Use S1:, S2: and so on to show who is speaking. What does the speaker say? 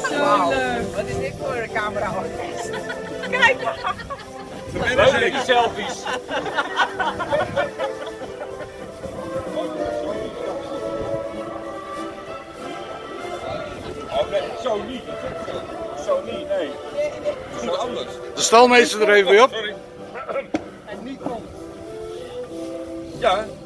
S1: Zo leuk.
S2: Wat is dit voor een camera?
S1: Kijk!
S3: Leuk die selfies. Oh nee, zo niet. Zo niet, nee. Goed anders.
S4: De stalmeester er even weer op.
S3: Sorry.
S2: En niet komt.
S3: Ja.